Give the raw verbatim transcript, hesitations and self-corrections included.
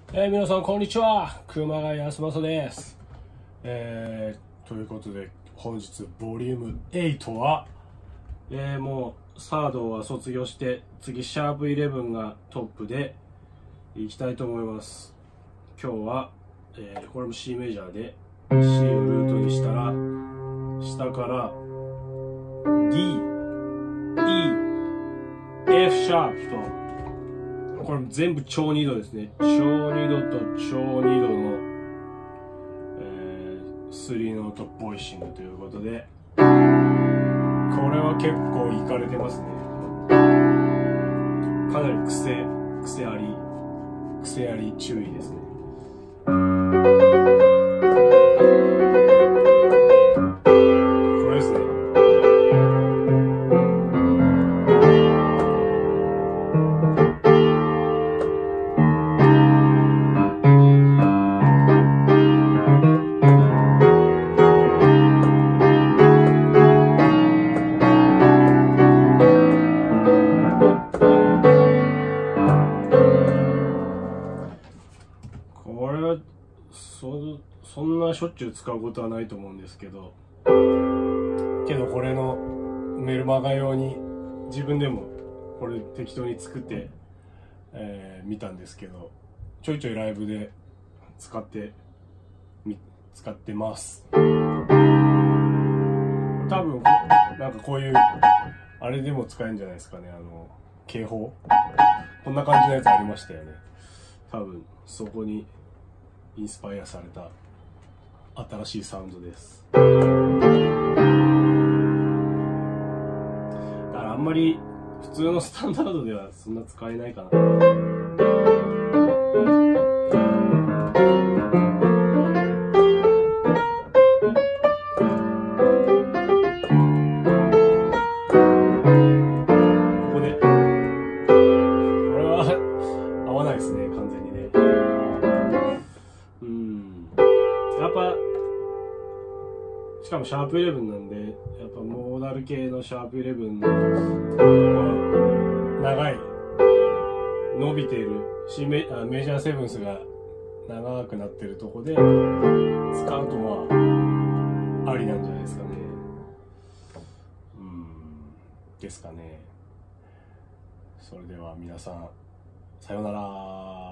えー、皆さんこんにちは、熊谷康正です。えー、ということで本日ボリュームエイトは、えー、もうサードは卒業して次シャープイレブンがトップでいきたいと思います。今日は、えー、これも C メジャーで C をルートにしたら下から D、E、F シャープとこれ全部超二度ですね。超二度と超二度の、えー、スリーノートボイシングということで、これは結構いかれてますね。かなり癖、癖あり、癖あり注意ですね。これですね。これはそそんなしょっちゅう使うことはないと思うんですけどけどこれのメルマガ用に自分でもこれ適当に作ってえー、見たんですけど、ちょいちょいライブで使ってみ使ってます。多分なんかこういうあれでも使えるんじゃないですかね。あの警報こんな感じのやつありましたよね。多分そこにインスパイアされた新しいサウンドです。だからあんまり普通のスタンダードではそんな使えないかな。しかもシャープイレブンなんで、やっぱモーダル系のシャープイレブンの長い伸びているメ, あメジャーセブンスが長くなってるとこで使うとまあありなんじゃないですかね。うんですかね。それでは皆さんさようなら。